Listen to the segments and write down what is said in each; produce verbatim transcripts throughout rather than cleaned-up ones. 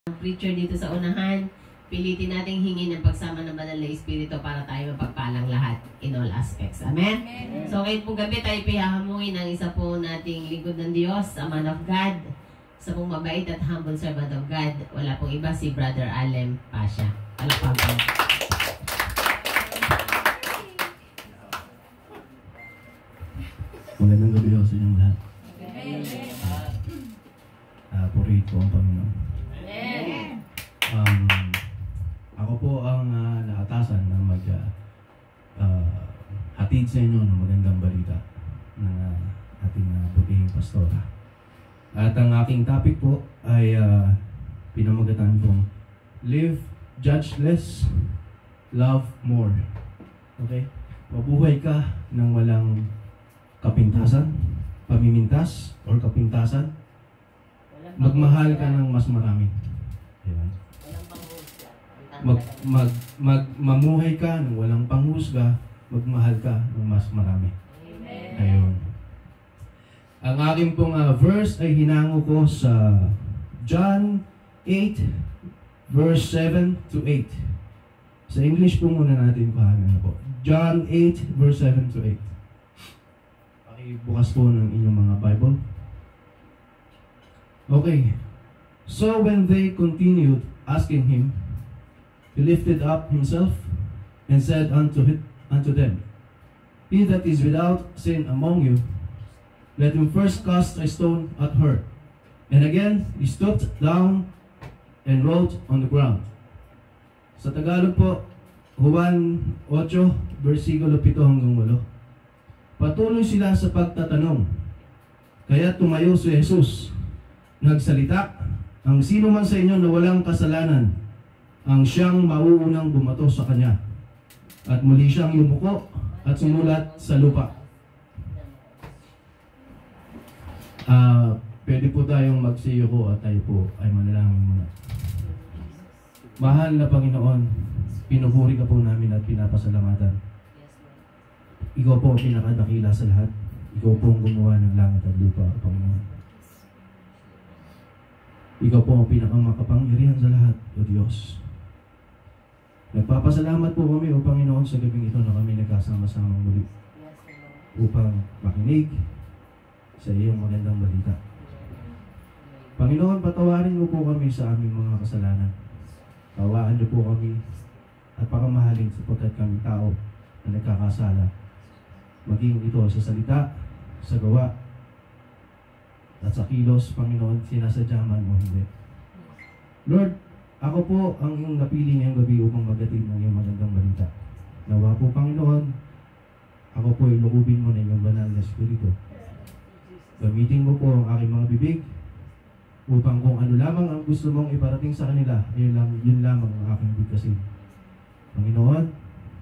preacher dito sa unahan, pilitin nating hingin ng pagsama ng Banal na Espiritu para tayo mapagpalang lahat in all aspects. Amen? Amen. So ngayon pong gabi tayo pihahamuin ang isa po nating lingkod ng Diyos, a man of God, sa pong mabait at humble servant of God. Wala pong iba, si Brother Alem Pasha. Palakpakan. Magandang gabi ho sa inyong lahat. Uh, Purito ang Panginoon. Um, ako po ang uh, nakatasan na mag uh, uh, hatid sa inyo ng magandang balita ng uh, ating uh, butihing pastora. At ang aking topic po ay uh, pinamagatan kong Live Judgeless, Love More. Okay? Mabuhay ka ng walang kapintasan, pamimintas, or kapintasan. Magmahal ka ng mas marami. Diba? Mag, mag, mag, mamuhay ka ng walang panghusga, magmahal ka ng mas marami. Amen. Ayun. Ang aking pong uh, verse ay hinango ko sa John eight, verse seven to eight. Sa English po muna natin pahanan na po. John eight, verse seven to eight. Pakibukas po ng inyong mga Bible. Okay. So when they continued asking him, he lifted up himself and said unto, it, unto them, He that is without sin among you, let him first cast a stone at her. And again, he stooped down and wrote on the ground. Sa Tagalog po, Juan eight, versikulo seven hanggang eight. Patuloy sila sa pagtatanong. Kaya tumayo si Jesus. Nagsalita, ang sino man sa inyo na walang kasalanan, ang siyang mauunang bumato sa kanya. At muli siyang yumuko at sumulat sa lupa. Uh, pwede po tayong magsiyuko at tayo po ay manalangin muna. Mahal na Panginoon, pinupuri ka po namin at pinapasalamatan. Ikaw po ang pinakadakila sa lahat. Ikaw po ang gumawa ng langit at lupa, Panginoon. Ikaw po ang pinakamakapangyarihan sa lahat, O Diyos. Nagpapasalamat po kami, O Panginoon, sa gabing ito na kami nagkasama-samang muli upang makinig sa iyong magandang balita. Panginoon, patawarin mo po kami sa aming mga kasalanan. Tawaan niyo po kami at pakamahalin sapagkat kami tao na nagkakasala. Maging ito sa salita, sa gawa, at sa kilos, Panginoon, sinasadya man o hindi. Lord, ako po ang iyong napili ngayong gabi upang magatid ng iyong magandang balita. Nawa po, Panginoon, ako po ay lukubin mo na iyong banal na Espiritu. Gamitin mo po ang aking mga bibig upang kung ano lamang ang gusto mong iparating sa kanila, yun, lang, yun lamang ang aking bigkasin. Panginoon,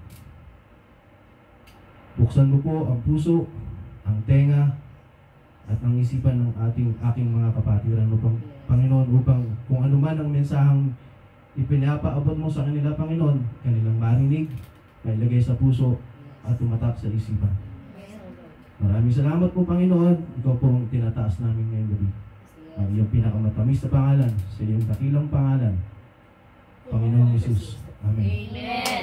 buksan mo po ang puso, ang tenga, at ang isipan ng ating aking mga kapatiran upang Panginoon, upang kung ano man ang mensahang ipinapaabot mo sa kanila, Panginoon, kanilang marinig, mailagay sa puso at tumatak sa isipan. Maraming salamat po, Panginoon. Ikaw po ang tinataas namin ngayong gabi. Ang iyong pinakamatamis na pangalan, sa iyong dakilang pangalan, Panginoon Jesus. Amen. Amen.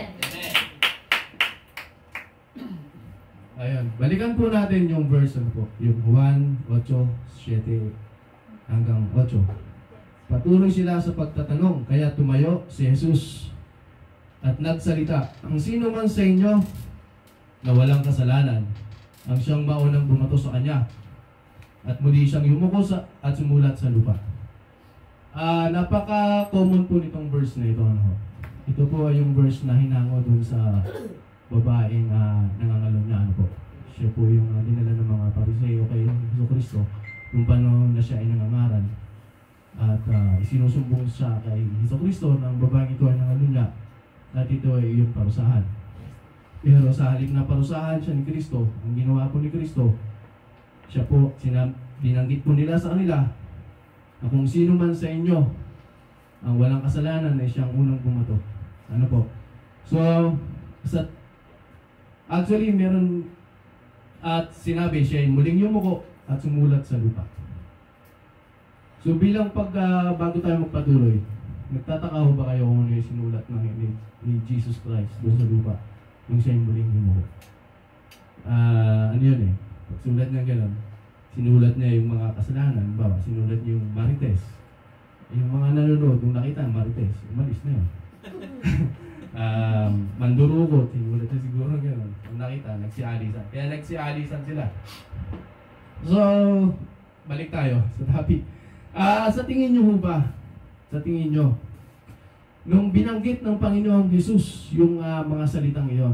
Ayan, balikan po natin yung verse ano po, yung Juan eight, seven hanggang eight. Patuloy sila sa pagtatanong, kaya tumayo si Jesus at nagsalita, ang sino man sa inyo na walang kasalanan, ang siyang maunang bumato sa kanya. At muli siyang yumuko sa, at sumulat sa lupa. Uh, napaka-common po nitong verse na ito. Ano? Ito po ay yung verse na hinango dun sa babaeng uh, nangangalong niya, ano po. Siya po yung uh, dinala ng mga Pariseo kay Jesucristo kung paano na siya ay nangangaral. At uh, isinusumbong siya kay Jesucristo ng babaeng ito ay nangangalong niya at ito ay iyong parusahan. Pero sa halip na parusahan siya ni Kristo, ang ginawa po ni Kristo, siya po, sinab binanggit po nila sa kanila na kung sino man sa inyo ang walang kasalanan ay siyang unang bumato. Ano po? So, sa actually, meron at sinabi siya ay muling yumuko at sumulat sa lupa. So bilang pag uh, bago tayo magpatuloy, nagtataka ho ba kayo kung ano yung sinulat ng ni, ni Jesus Christ doon sa lupa nung siya yung muling bumuo? Ah, ano yun eh? Pagsulat niya gano'n, sinulat niya yung mga kasalanan, bawa, sinulat niya yung marites. Yung mga nanonood, nung nakita ang marites, umalis na yun. um, mandurukot, sinulat niya siguro gano'n. Nung nakita, nagsialisan. Kaya nagsialisan sila. So, balik tayo sa topic. Ah, sa tingin niyo ho ba, sa tingin niyo, nung binanggit ng Panginoong Jesus yung uh, mga salitang iyon,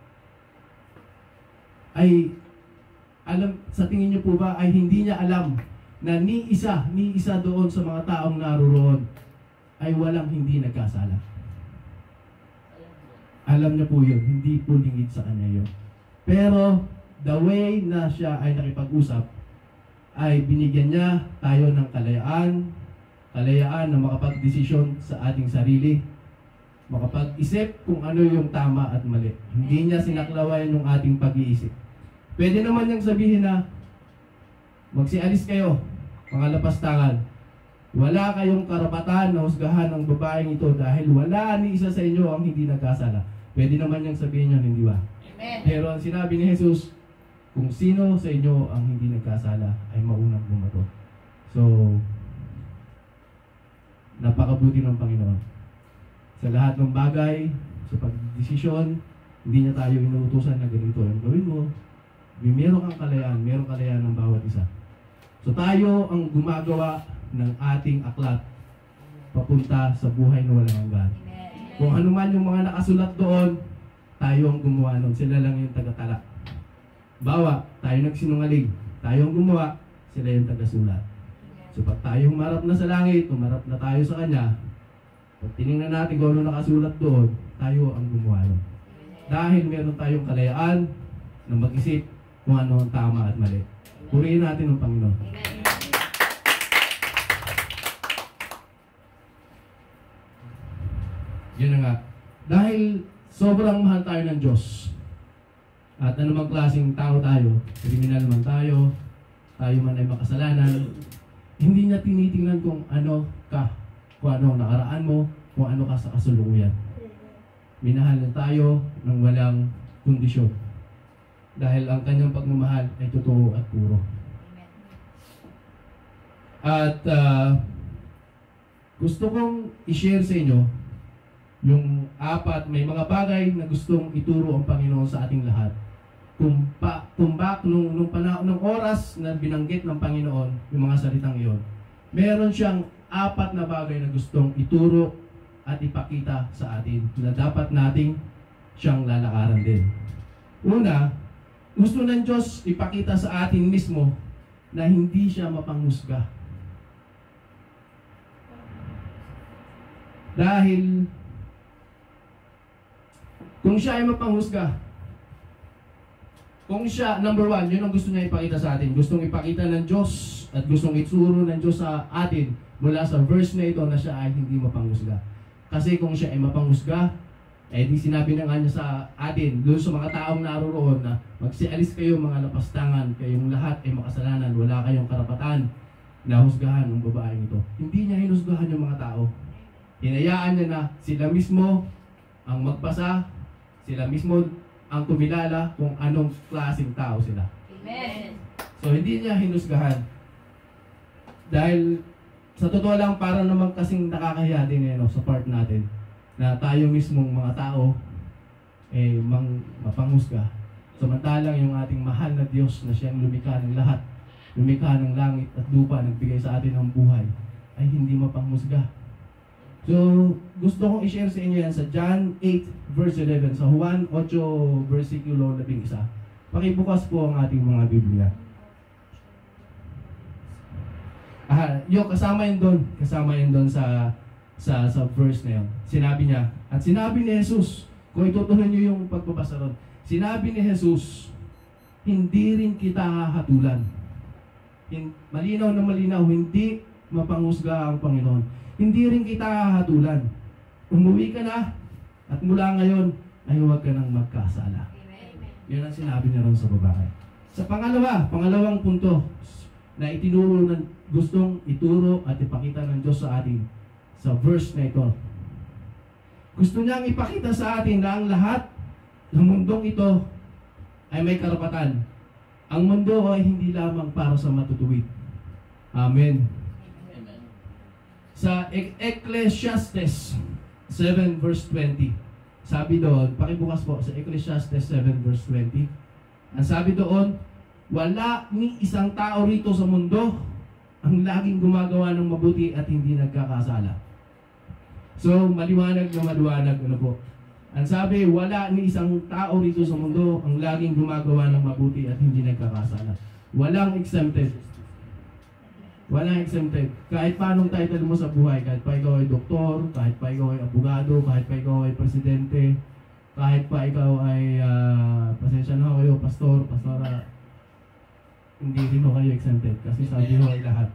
ay alam, sa tingin niyo po ba ay hindi niya alam na ni isa, ni isa doon sa mga taong naroon ay walang hindi nagkasala? Alam niya po yun, hindi po lingid sa kanya yun. Pero the way na siya ay nakipag-usap, ay binigyan niya tayo ng kalayaan, kalayaan na makapag-desisyon sa ating sarili, makapag-isip kung ano yung tama at mali. Hindi niya sinaklawayan yung ating pag-iisip. Pwede naman niyang sabihin na, magsialis kayo, mga lapastangan. Wala kayong karapatan na husgahan ng babaeng ito dahil wala ni isa sa inyo ang hindi nagkasala. Pwede naman niyang sabihin yun, hindi ba? Amen. Pero ang sinabi ni Jesus, kung sino sa inyo ang hindi nagkasala ay maunang bumato. So, napakabuti ng Panginoon. Sa lahat ng bagay, sa pagdesisyon, hindi niya tayo inuutusan na ganito yung gawin mo. Meron kang kalayaan, meron kalayaan ng bawat isa. So tayo ang gumagawa ng ating aklat papunta sa buhay na walang hanggan. Kung ano man yung mga nakasulat doon, tayo ang gumawa nun. Sila lang yung tagatala. Bawa, tayo nagsinungaling. Tayo ang gumawa, sila yung tagasulat. So pag tayo humarap na sa langit, humarap na tayo sa Kanya, pag tinignan natin kung ano nakasulat doon, tayo ang gumawa nun. Dahil meron tayong kalayaan na mag-isip kung ano ang tama at mali. Purihin natin ang Panginoon. Yun na nga. Dahil sobrang mahal tayo ng Diyos. At anumang klaseng tao tayo, kriminal man tayo, tayo man ay makasalanan, hindi niya tinitingnan kung ano ka, kung ano ang nakaraan mo, kung ano ka sa kasalukuyan. Minahal na tayo ng walang kondisyon. Dahil ang kanyang pagmamahal ay totoo at puro. At uh, gusto kong i-share sa inyo yung apat, may mga bagay na gustong ituro ang Panginoon sa ating lahat. Kung, pa, kung bak, nung, nung, panahon, nung oras na binanggit ng Panginoon yung mga salitang iyon, meron siyang apat na bagay na gustong ituro at ipakita sa atin na dapat nating siyang lalakaran din. Una, gusto ng Diyos ipakita sa atin mismo na hindi siya mapanghusga. Dahil kung siya ay mapanghusga, kung siya, number one, yun ang gusto niya ipakita sa atin. Gustong ipakita ng Diyos at gustong ituro ng Diyos sa atin mula sa verse na ito na siya ay hindi mapanghusga. Kasi kung siya ay mapanghusga, eh di sinabi na nga niya sa atin, doon sa mga taong naroon na magsialis kayo mga lapastangan, kayong lahat ay makasalanan, wala kayong karapatan na husgahan ng babaeng ito. Hindi niya hinusgahan yung mga tao. Hinayaan niya na sila mismo ang magpasa, sila mismo ang kumilala kung anong klaseng tao sila. Amen. So hindi niya hinusgahan. Dahil sa totoo lang, para naman kasing nakakahiya din eh, no, sa part natin na tayo mismong mga tao eh mang mapanghusga. Samantalang yung ating mahal na Diyos na siyang lumikha ng lahat, lumikha ng langit at lupa, nagbigay sa atin ng buhay, ay hindi mapanghusga. So, gusto kong i-share sa inyo yan sa John eight verse eleven, sa Juan eight versikulo labing isa. Pakibukas po ang ating mga Biblia. Ah, yung kasama yun doon, kasama yun doon sa sa sa verse na yun. Sinabi niya, at sinabi ni Jesus, kung itutuloy niyo yung pagbabasa ron, sinabi ni Jesus, hindi rin kita hahatulan. Hin, malinaw na malinaw, hindi mapanghusga ang Panginoon. Hindi rin kita hahatulan. Umuwi ka na, at mula ngayon, ay huwag ka nang magkasala. Yun ang sinabi niya ron sa babae. Sa pangalawa, pangalawang punto, na itinuro ng gustong ituro at ipakita ng Diyos sa atin, sa verse na ito. Gusto niyang ipakita sa atin na ang lahat ng mundong ito ay may karapatan. Ang mundo ay hindi lamang para sa matutuwid. Amen. Amen. Sa E- Ecclesiastes seven verse twenty, sabi doon, pakibukas po sa Ecclesiastes seven verse twenty, ang sabi doon, wala ni isang tao rito sa mundo ang laging gumagawa ng mabuti at hindi nagkakasala. So, maliwanag na maliwanag, ano po? Ang sabi, wala ni isang tao rito sa mundo ang laging gumagawa ng mabuti at hindi nagkakasala. Walang exempted. Walang exempted. Kahit paanong title mo sa buhay, kahit pa ikaw ay doktor, kahit pa ikaw ay abogado, kahit pa ikaw ay presidente, kahit pa ikaw ay, uh, pasensya na kayo, pastor, pastora, hindi rin mo kayo exempted. Kasi sabi mo ay lahat.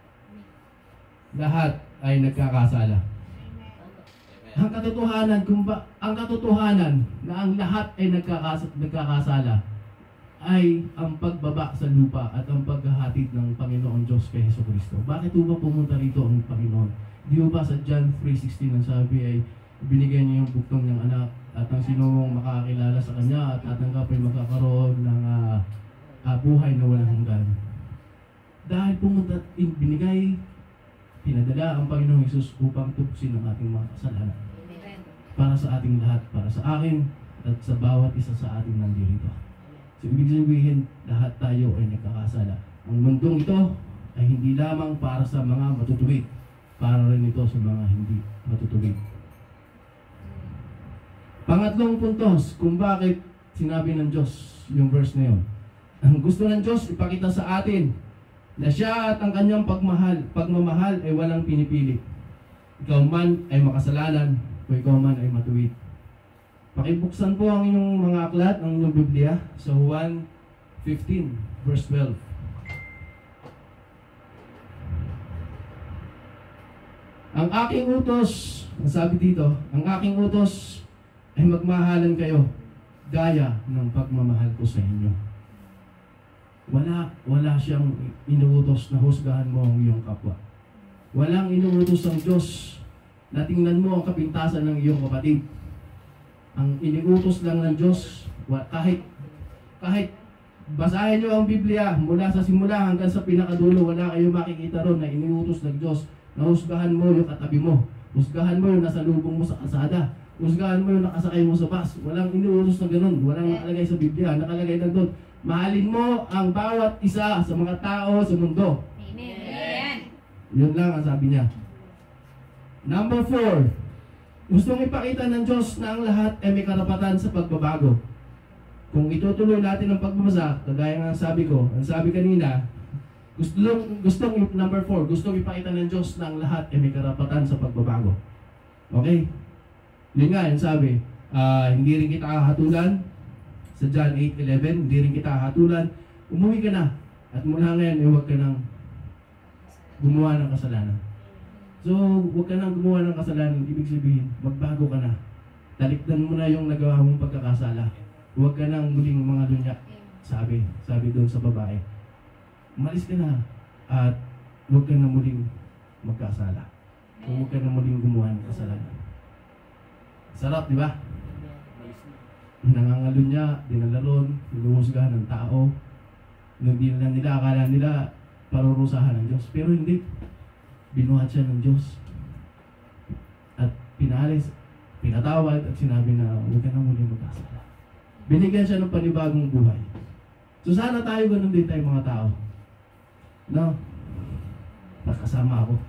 Lahat ay nagkakasala. Ang katotohanan, kung ba, ang katotohanan na ang lahat ay nagkakas, nagkakasala ay ang pagbaba sa lupa at ang paghahatid ng Panginoon Diyos kay Jesucristo. Bakit ba pumunta rito ang Panginoon? Di ba sa John three sixteen ang sabi ay binigay niya yung buktong niyang anak at ang sinumong makakilala sa kanya at tatanggap ay magkakaroon ng uh, uh, buhay na walang hanggan. Dahil pumunta at binigay, pinadala ang Panginoong Hesus upang tubusin ang ating mga kasalanan. Para sa ating lahat, para sa akin at sa bawat isa sa ating nandito. So, ibig sabihin, lahat tayo ay nagkakasala. Ang mundong ito ay hindi lamang para sa mga matutuwid, para rin ito sa mga hindi matutuwid. Pangatlong puntos, kung bakit sinabi ng Diyos yung verse na yun. Ang gusto ng Diyos ipakita sa atin na siya at ang kanyang pagmahal, pagmamahal ay walang pinipili. Ikaw man ay makasalanan o ikaw man ay matuwid. Pakibuksan po ang inyong mga aklat, ang inyong Biblia sa Juan fifteen verse twelve. Ang aking utos, ang sabi dito, ang aking utos ay magmahalan kayo gaya ng pagmamahal ko sa inyo. Wala, wala siyang inuutos na husgahan mo ang iyong kapwa. Walang inuutos ang Diyos na tingnan mo ang kapintasan ng iyong kapatid. Ang iniutos lang ng Diyos, kahit, kahit basahin nyo ang Biblia mula sa simula hanggang sa pinakadulo, wala kayo makikita ron na iniutos ng Diyos na husgahan mo yung katabi mo. Husgahan mo yung nasa lubong mo sa kasada. Husgahan mo yung nakasakay mo sa bus. Walang inuutos na ganun. Walang nakalagay sa Biblia. Nakalagay lang doon, mahalin mo ang bawat isa sa mga tao sa mundo. Amen. Yun lang ang sabi niya. Number four, gustong ipakita ng Diyos na ang lahat ay may karapatan sa pagbabago. Kung itutuloy natin ang pagbabasa, kagaya nga sabi ko, ang sabi kanina, gustong, gustong number four, gustong ipakita ng Diyos na ang lahat ay may karapatan sa pagbabago. Okay? Yun nga, yung sabi, uh, hindi rin kita hatulan, sa John eight eleven, hindi rin kita hatulan, umuwi ka na, at mula ngayon, eh, huwag ka nang gumawa ng kasalanan. So, huwag ka nang gumawa ng kasalanan, ibig sabihin, magbago ka na. Talikdan mo na yung nagawa mong pagkakasala. Huwag ka nang muling mga lunya. Sabi, sabi doon sa babae. Umalis ka na at huwag ka na muling magkasala. Huwag ka na muling gumawa ng kasalanan. Sarap, di ba? Nangangalunya, dinalaron, hinuhusgahan ng tao. Hindi na nila, akala nila parurusahan ng Diyos. Pero hindi. Binuhat siya ng Diyos. At pinalis, pinatawad at sinabi na huwag ka na muling magkasala. Binigyan siya ng panibagong buhay. So sana tayo ganun din tayo mga tao. No? Nakasama ako.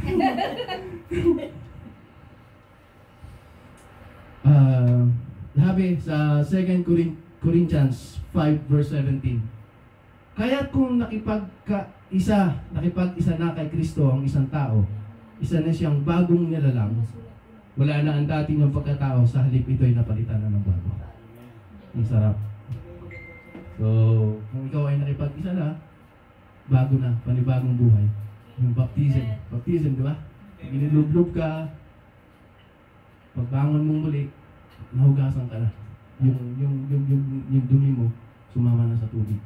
uh, sabi sa Second Corinthians five verse seventeen, kaya't kung nakipagka-isa, nakipag-isa na kay Kristo ang isang tao, isa na siyang bagong nilalang, wala na ang dati niyang pagkatao, sa halip ito'y napalitan na ng bago. Ang sarap. So, kung ikaw ay nakipag-isa na, bago na, panibagong buhay. Yung baptism. Baptism, di ba? Ginilublob ka, pagbangon mong muli, nahugasan ka na. Yung, yung, yung, yung, yung dumi mo, sumama na sa tubig.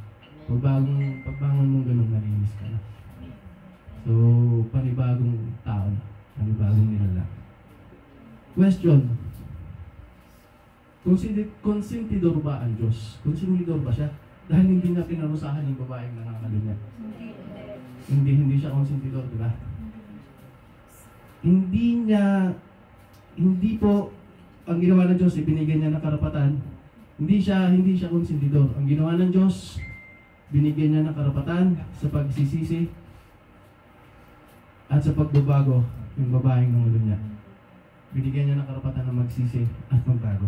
Pagbagong, pagbangon mong ganun, nalinis ka na. So, panibagong tao na. Panibagong nilalang. Question. Consider- Konsentidor ba ang Diyos? Konsentidor ba siya? Dahil hindi niya pinarusahan yung babaeng nangangalunya. Hindi, hindi siya konsentidor, di ba? Hindi niya, hindi po, ang ginawa ng Diyos, ibinigyan niya ng karapatan. Hindi siya, hindi siya konsentidor. Ang ginawa ng Diyos, binigyan niya ng karapatan sa pagsisisi at sa pagbabago yung babaeng nangalunya. Binigyan niya ng karapatan na magsisi at magbago.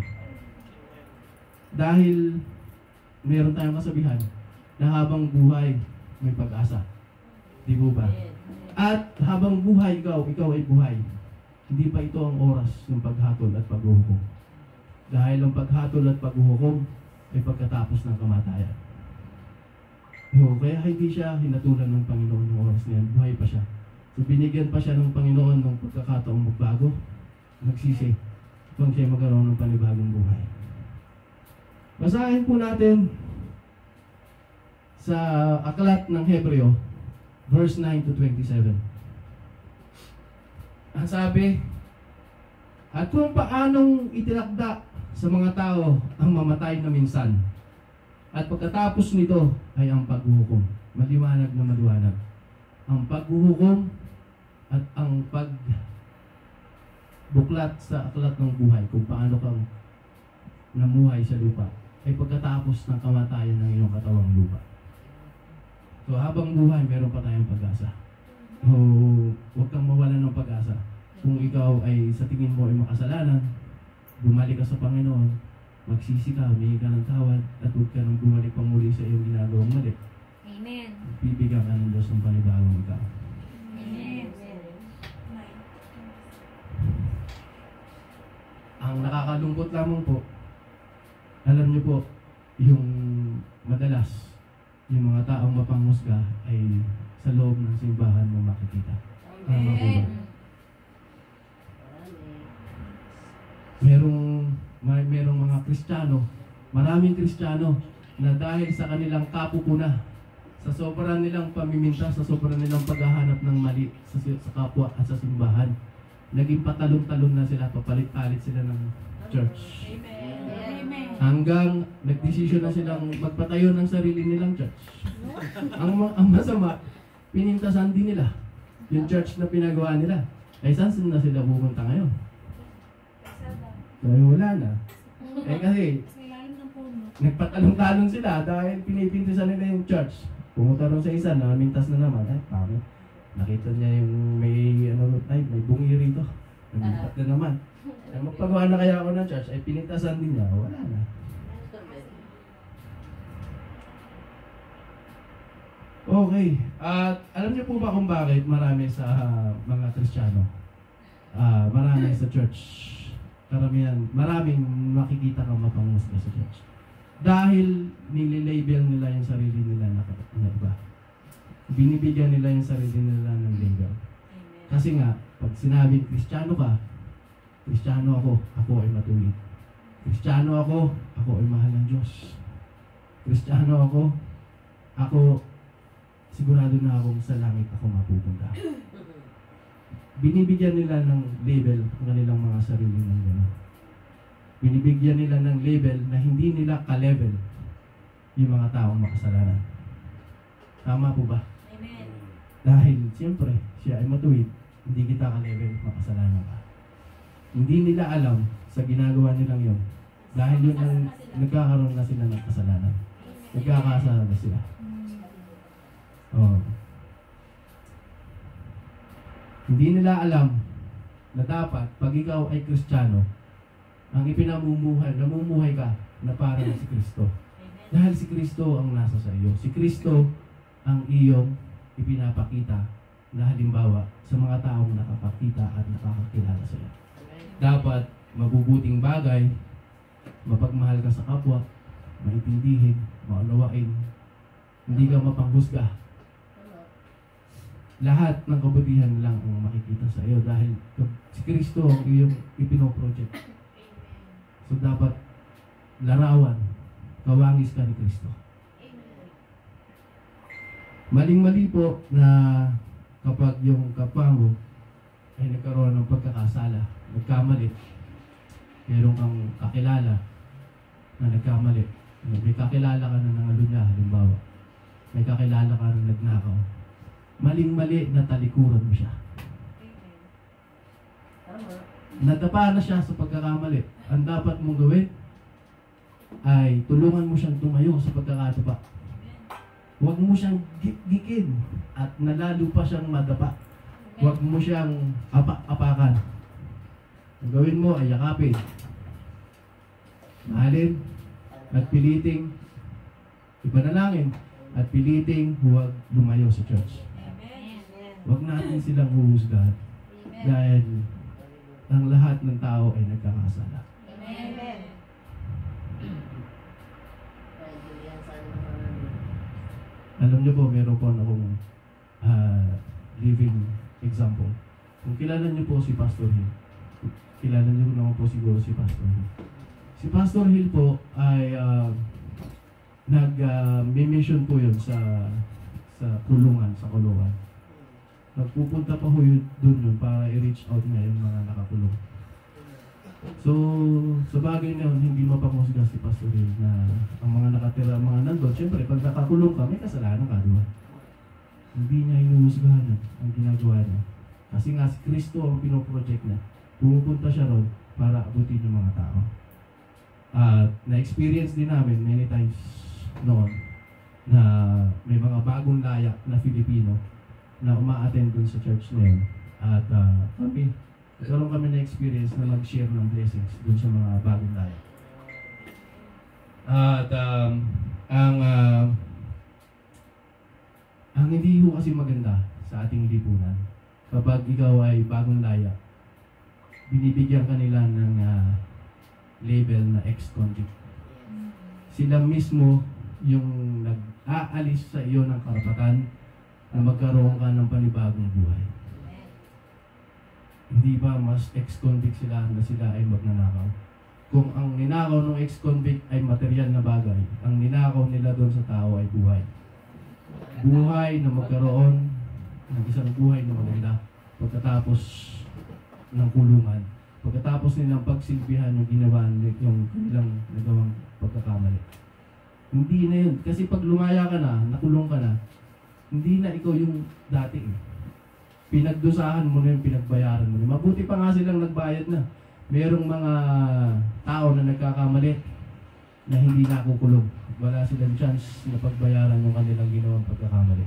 Dahil meron tayong kasabihan na habang buhay may pag-asa. Di po ba? At habang buhay ikaw, ikaw ay buhay. Hindi pa ito ang oras ng paghatol at paghuhukom. Dahil ang paghatol at paghuhukom ay pagkatapos ng kamatayan. So, kaya hindi siya hinatulan ng Panginoon ng oras na yan. Buhay pa siya. So, binigyan pa siya ng Panginoon ng pagkakataong magbago, magsisi, kung siya magkaroon ng panibagong buhay. Basahin po natin sa aklat ng Hebreo, verse nine to twenty-seven. Ang sabi, at kung paanong itinakda sa mga tao ang mamatay na minsan, at pagkatapos nito ay ang paghuhukom. Maliwanag na maliwanag. Ang paghuhukom at ang pagbuklat sa aklat ng buhay, kung paano kang namuhay sa lupa, ay pagkatapos ng kamatayan ng iyong katawang lupa. So habang buhay, meron pa tayong pag-asa. So, huwag kang mawalan ng pag-asa. Kung ikaw ay sa tingin mo ay makasalanan, bumalik ka sa Panginoon, magsisi ka, humingi ka ng tawad, at huwag ka nang bumalik pang muli sa iyong ginagawang mali. Amen. Bibigyan ka ng Diyos ng panibagong ikaw. Amen. Ang nakakalungkot lamang po, alam niyo po, yung madalas, yung mga taong mapanghusga ay sa loob ng simbahan mo makikita. Tama po ba? Merong, may, merong mga Kristiyano, maraming Kristiyano na dahil sa kanilang kapupuna, sa sobrang nilang pamiminta, sa sobrang nilang paghahanap ng mali sa, sa kapwa at sa simbahan, naging patalon-talon na sila, papalit-palit sila ng church. Amen. Hanggang nagdesisyon na silang magpatayo ng sarili nilang church. ang, ang masama, pinintasan din nila yung church na pinagawa nila. Ay saan na sila pupunta ngayon? Dahil wala na. Eh kasi, nagpatalong-talong sila dahil pinipintisan nila yung church. Pumunta rin sa isa, namintas na naman. Ay, pangit. Nakita niya yung may, ano, ay, may bungi rito. Namintas na naman. Ay, magpagawa na kaya ako ng church, ay pinintasan din niya. Wala na. Okay. At alam niyo po ba kung bakit marami sa uh, mga Kristiyano? Uh, marami sa church. Karamihan, maraming makikita kang mapanghusga sa church. Dahil nililabel nila yung sarili nila na, na iba. Binibigyan nila yung sarili nila ng label. Kasi nga, pag sinabing Kristiyano ka, Kristiyano ako, ako ay matuwid. Kristiyano ako, ako ay mahal ng Diyos. Kristiyano ako, ako, sigurado na akong sa langit ako mapupunta. Binibigyan nila ng label ang kanilang mga sarili ng gano'n. Binibigyan nila ng label na hindi nila ka-level yung mga taong makasalanan. Tama po ba? Amen. Dahil, siyempre, siya ay matuwid, hindi kita ka-level, makasalanan ka. Hindi nila alam sa ginagawa nilang yun. Dahil yun ang nagkakaroon na sila ng kasalanan. Nagkakasala na sila. Oh. Hindi nila alam na dapat, pag ikaw ay Kristiyano, ang ipinamumuhay, namumuhay ka na parang si Kristo. Dahil si Kristo ang nasa sa iyo. Si Kristo ang iyong ipinapakita na halimbawa sa mga taong nakakakita at nakakakilala sa iyo. Dapat mabubuting bagay, mapagmahal ka sa kapwa, maintindihin, maunawain, hindi ka mapanghusga. Lahat ng kabutihan lang ang makikita sa iyo dahil si Kristo ang iyong ipinoproject. So dapat larawan, kawangis ka ni Kristo. Maling-mali po na kapag yung kapwa mo ay nagkaroon ng pagkakasala, nagkamali, meron kang kakilala na nagkamali, may kakilala ka na nangalunya, halimbawa, may kakilala ka na nagnakaw, maling-mali na talikuran mo siya. Nadapa na siya sa pagkakamali. Ang dapat mong gawin ay tulungan mo siyang tumayo sa pagkakadapa. Huwag mo siyang gikgikin at nalalo pa siyang madapa. Huwag mo siyang apa-apakan. Ang gawin mo ay yakapin, mahalin, at piliting ipanalangin, at piliting huwag lumayo sa church. Huwag natin silang huhusgahan dahil ang lahat ng tao ay nagkakasala. Amen. Alam niyo po, meron po akong uh, living example. Kung kilala niyo po si Pastor Hill, kilala niyo naman po siguro si Pastor Hill. Si Pastor Hill po ay uh, nag-mission uh, po yun sa sa kulungan, sa kulungan. Nagpupunta pa ho yun dun yun para i-reach out niya yung mga nakakulong. So, sa bagay na yun, hindi mapanghusga si Pastor Hill na ang mga nakatira, mga nandun, syempre, pag nakakulong ka, may kasalanan ka, diba? Hindi niya hinuhusgahan yun, ang ginagawa niya. Kasi nga si Kristo ang pinoproject niya. Pumupunta siya ron para abutin yung mga tao. At uh, na-experience din namin many times noon na may mga bagong layak na Filipino na uma-attend dun sa church na yun. At uh, kami, nagkaroon kami na experience na mag-share ng blessings dun sa mga bagong layak. At um, ang uh, ang hindi ho kasi maganda sa ating lipunan, kapag ikaw ay bagong layak, binibigyan kanila ng uh, label na ex-convict. Sila mismo yung nag-aalis sa iyo ng karapatan na magkaroon ka ng panibagong buhay. Hindi ba mas ex-convict sila na sila ay magnanakaw? Kung ang ninakaw ng ex-convict ay material na bagay, ang ninakaw nila doon sa tao ay buhay. Buhay na magkaroon ng isang buhay na maganda pagkatapos ng kulungan. Pagkatapos nilang pagsilbihan yung ginawa, yung kanilang nagawang pagkakamali. Hindi na yun. Kasi pag lumaya ka na, nakulong ka na, hindi na ikaw yung dati eh. Pinagdusahan mo na yung pinagbayaran mo na. Mabuti pa nga silang nagbayad na. Merong mga tao na nagkakamali na hindi nakukulong. Wala silang chance na pagbayaran yung kanilang ginawang pagkakamali.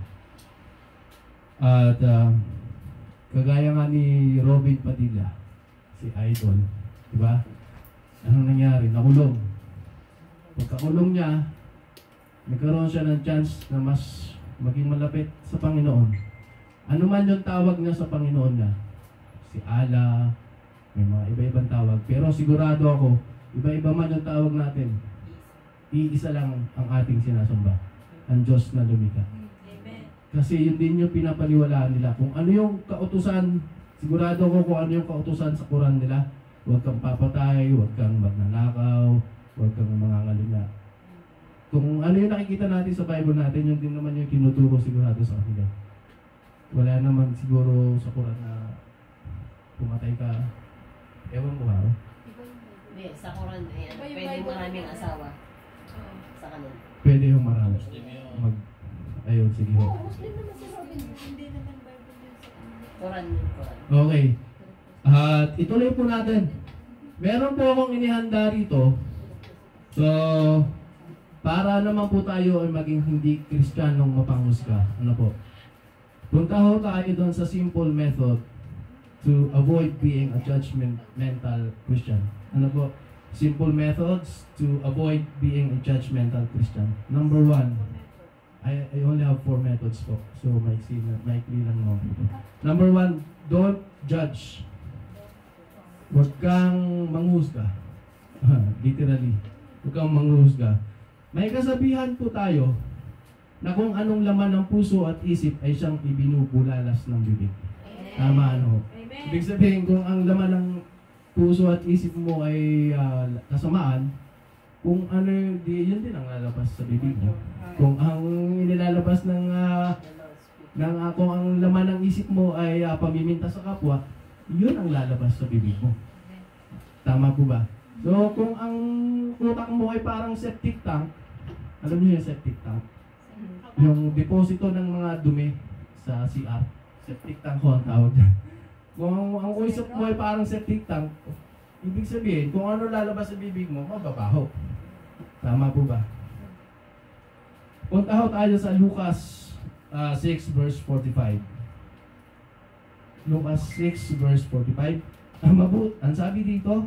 At uh, kagaya nga ni Robin Padilla, si Idol, di ba? Anong nangyari? Nakulong. Pagkakulong niya, nagkaroon siya ng chance na mas maging malapit sa Panginoon. Ano man yung tawag niya sa Panginoon niya, si Allah, may mga iba-ibang tawag. Pero sigurado ako, iba-iba man yung tawag natin, iisa lang ang ating sinasamba, ang Diyos na lumikha. Kasi yun din yung pinapaniwalaan nila. Kung ano yung kautusan, sigurado ko kung ano yung kautusan sa Quran nila, huwag kang papatay, huwag kang magnanakaw, huwag kang mangangalunya. Kung ano yung nakikita natin sa Bible natin, yun din naman yung tinuturo sigurado sa kanila. Wala naman siguro sa Quran na pumatay ka. Ewan ko ba? Hindi, sa Quran, ayan, pwede maraming asawa sa kanila. Pwede yung marami. Mag, ayun, sige ho. Oo, Muslim naman si Robin. Hindi naman Bible yun sa kanila. Quran yun, Quran. Okay. At ituloy po natin. Meron po akong inihanda rito. So, para naman po tayo ay maging hindi Kristiyanong mapanghusga. Ano po? Punta ho tayo doon sa simple method to avoid being a judgmental Christian. Ano po? Simple methods to avoid being a judgmental Christian. Number one, I, I only have four methods po. So, maikli lang, maikli lang naman po. Number one, don't judge. Huwag kang manghusga. Literally. Huwag kang manghusga. May kasabihan po tayo na kung anong laman ng puso at isip ay siyang ibinubulalas ng bibig. Tama ano? Amen. Ibig sabihin, kung ang laman ng puso at isip mo ay uh, kasamaan, kung ano yung, di, yun din ang lalabas sa bibig mo. Kung ang inilalabas ng, uh, ng uh, kung ang laman ng isip mo ay uh, pamiminta sa kapwa, yun ang lalabas sa bibig mo. Tama po ba? So, kung ang utak mo ay parang septic tank, alam niyo yung septic tank? Yung deposito ng mga dumi sa C R. Septic tank ko ang tawag dyan. Kung ang, ang usap mo ay parang septic tank, ibig sabihin, kung ano lalabas sa bibig mo, mababaho. Tama po ba? Punta ho tayo sa Lucas uh, six verse forty-five. Lucas six verse forty-five. Ang mabut, ang sabi dito,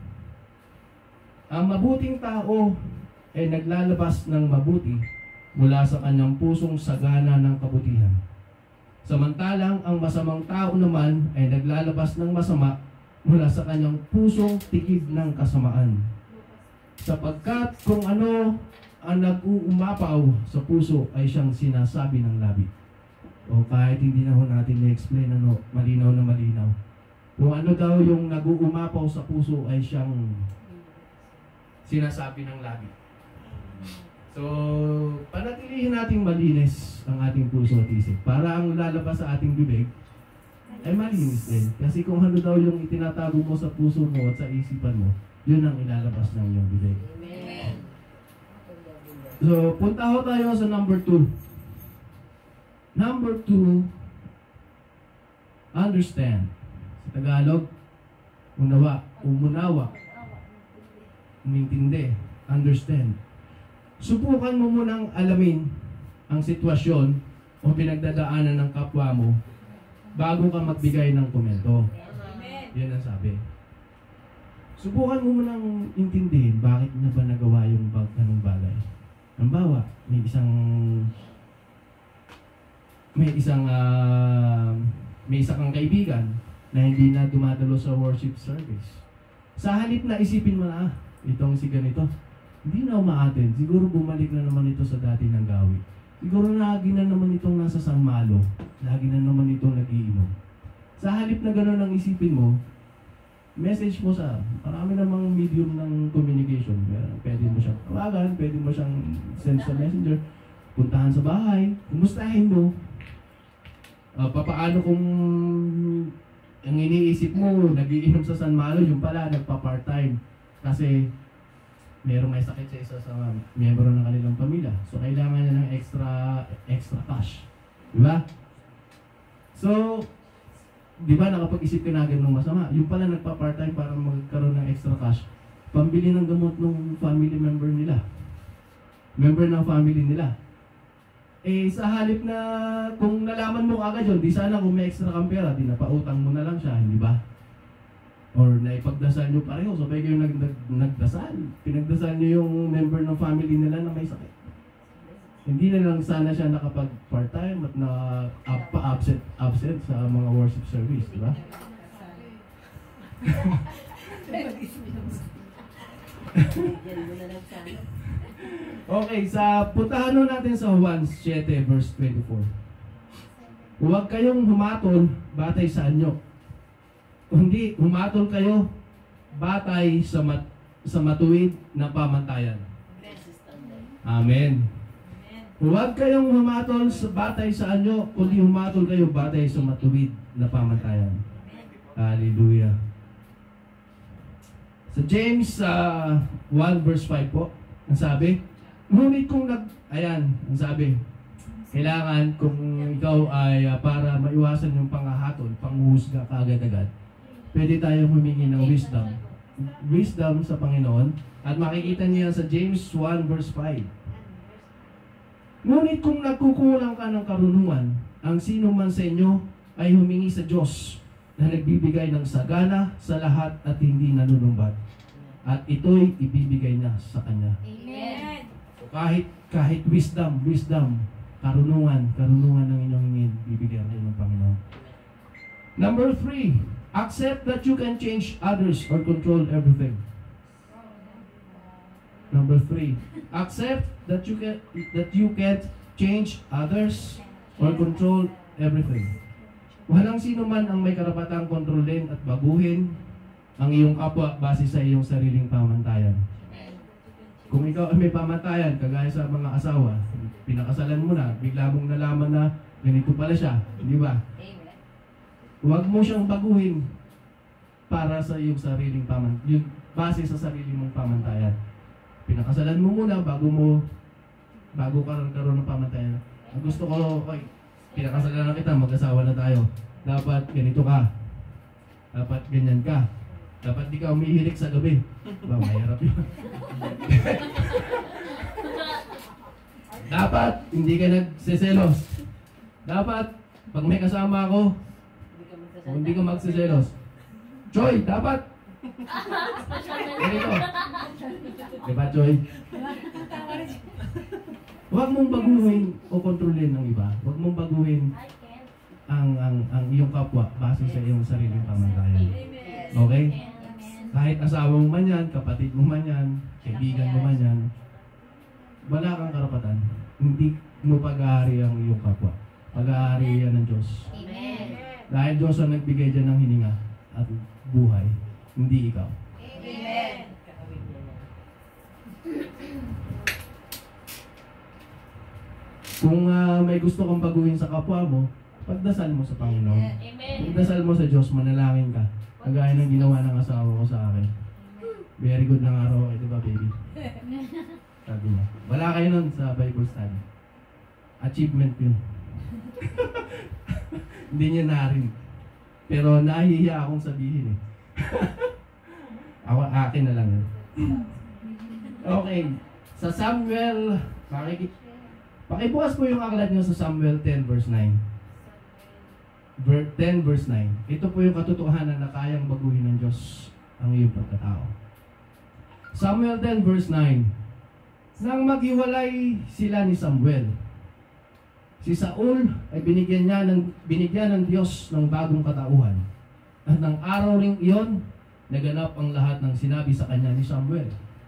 ang mabuting tao ay naglalabas ng mabuti mula sa kanyang pusong sagana ng kabutihan. Samantalang ang masamang tao naman ay naglalabas ng masama mula sa kanyang pusong tikid ng kasamaan. Sapagkat kung ano ang nag-uumapaw sa puso ay siyang sinasabi ng labi. O kahit hindi na ho natin i-explain ano, malinaw na malinaw. Kung ano daw yung nag-uumapaw sa puso ay siyang sinasabi ng labi. So, panatilihin nating malinis ang ating puso at isip. Para ang lalabas sa ating bibig ay malinis din. Kasi kung ano daw yung itinatago mo sa puso mo at sa isipan mo, yun ang ilalabas ng iyong bibig. Amen. So, punta ho tayo sa number two. Number two, understand. Sa Tagalog, unawa, umunawa, umintindi, understand. Subukan mo munang alamin ang sitwasyon o pinagdadaanan ng kapwa mo bago ka magbigay ng komento. Yan ang sabi. Subukan mo munang intindihin bakit na ba nagawa yung bag anong bagay. Halimbawa, may isang may isang uh, may isa kang kaibigan na hindi na dumadalo sa worship service. Sa halip na isipin mo na, ah, itong si ganito, hindi na umaattend. Siguro bumalik na naman ito sa dati ng gawi. Siguro lagi na naman itong nasa San Malo. Lagi na naman itong nagiinom. Sa halip na gano'n ang isipin mo, message mo sa, marami namang medium ng communication. Pwede mo siyang tawagan, pwede mo siyang send sa messenger, puntahan sa bahay, kumustahin mo. Uh, papaano kung ang iniisip mo, nagiinom sa San Malo, yung pala, nagpa-part-time. Kasi, merong may sakit sa isa sa miyembro ng kanilang pamilya. So, kailangan niya ng extra extra cash. Diba? So, di ba nakapag-isip ka na ganun masama? Yung pala nagpa-part-time para magkaroon ng extra cash, pambili ng gamot ng family member nila. Member ng family nila. Eh, sa halip na kung nalaman mo agad yun, di sana kung may extra kang pera, di napautang mo na lang siya, hindi ba? Or naipagdasal nyo pareho, sabay kayo nag, nag, nagdasal. Pinagdasal nyo yung member ng family nila na may sakit. Hindi na lang sana siya nakapag part-time at na up, pa-absent absent sa mga worship service, di ba? Okay, sa puntahan natin sa Juan seven verse twenty-four. Huwag kayong humatol batay sa anyo. Hindi, humatol kayo batay sa mat, sa matuwid na pamantayan. Amen. Huwag kayong humatol sa batay sa anyo, kundi humatol kayo batay sa matuwid na pamantayan. Hallelujah. Sa James uh, one verse five po, ang sabi, ngunit kung nag, ayan, ang sabi, kailangan kung ikaw ay uh, para maiwasan yung pangahatol, panghuhusga kaagad-agad, pwede tayong humingi ng wisdom. Wisdom sa Panginoon. At makikita niya sa James one verse five. Ngunit kung nagkukulang ka ng karunungan, ang sino man sa inyo ay humingi sa Diyos na nagbibigay ng sagana sa lahat at hindi nanunumbat. At ito'y ibibigay niya sa Kanya. Amen. So kahit, kahit wisdom, wisdom, karunungan, karunungan ng inyong hingin, bibigyan kayo ng Panginoon. Number three, accept that you can change others or control everything. Number three, accept that you can that you can't change others or control everything. Walang sino man ang may karapatang kontrolin at baguhin ang iyong kapwa base sa iyong sariling pamantayan. Kung ikaw ay may pamantayan, kagaya sa mga asawa, pinakasalan mo na, bigla mong nalaman na ganito pala siya, di ba? Huwag mo siyang baguhin para sa iyong sariling paman, yung base sa sarili mong pamantayan. Pinakasalan mo muna bago mo bago ka karoon ng pamantayan. Ang gusto ko, oy, pinakasalan na kita, mag-asawa na tayo. Dapat ganito ka. Dapat ganyan ka. Dapat di ka umihilik sa gabi. Ba, mahirap yun. Dapat hindi ka nagseselos. Dapat pag may kasama ako, kung hindi ka magseselos. Joy, dapat ganito. Diba, Joy? Huwag mong baguhin o kontrolin ng iba. Huwag mong baguhin ang ang ang iyong kapwa base sa iyong sariling pamantayan. Okay? Kahit asawa mo man yan, kapatid mo man yan, kaibigan mo man yan, wala kang karapatan. Hindi mo pag-aari ang iyong kapwa. Pag-aari yan ng Diyos. Amen. Dahil Diyos ang nagbigay dyan ng hininga at buhay, hindi ikaw. Amen. Kung uh, may gusto kang baguhin sa kapwa mo, pagdasal mo sa Panginoon. Amen. Pagdasal mo sa Diyos, manalangin ka. Kagaya ng ginawa ng asawa ko sa akin. Very good ng araw, ito ba baby? Sabi niya. Wala kayo nun sa Bible study. Achievement yun. Hindi niya narin. Pero nahihiya akong sabihin eh. Ako, akin na lang yun. Okay. Sa Samuel, pakikita. Pakibukas po yung aklat nyo sa Samuel ten verse nine. ten verse nine. Ito po yung katotohanan na kayang baguhin ng Diyos ang iyong pagkatao. Samuel ten verse nine. Nang maghiwalay sila ni Samuel, si Saul ay binigyan niya ng binigyan ng Diyos ng bagong katauhan. At ng araw ring iyon, naganap ang lahat ng sinabi sa kanya ni Samuel.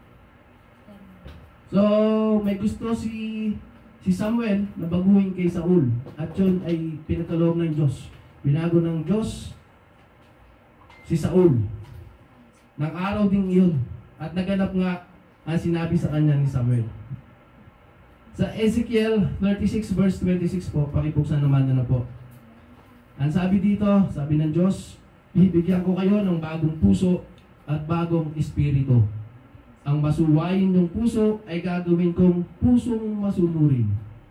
So, may gusto si si Samuel na baguhin kay Saul. At yun ay pinatulong ng Diyos. Binago ng Diyos si Saul. Nang araw ding iyon. At naganap nga ang sinabi sa kanya ni Samuel. Sa Ezekiel thirty-six verse twenty-six po, pakibuksan naman na, na po. Ang sabi dito, sabi ng Diyos, bibigyan ko kayo ng bagong puso at bagong espiritu. Ang masuwayin ng puso ay gagawin kong pusong masunurin.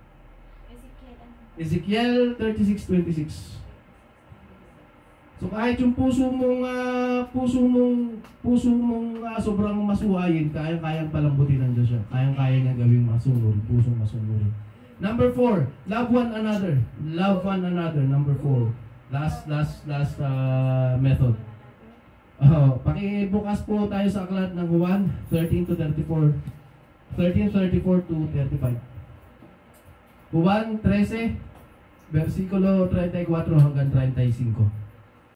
Ezekiel thirty-six twenty-six. So kahit yung puso mong uh, puso mong puso mong uh, sobrang masuwayin, kayang-kayang palambutin ng Diyos siya. Kayang-kaya niya gawing masunuri, pusong masunurin. Number four, love one another. Love one another. Number four. Last last last uh, method. Oh, pakibukas po tayo sa aklat ng Juan thirteen to thirty-four. thirteen thirty-four to thirty-five. Juan thirteen versikulo thirty-four hanggang thirty-five.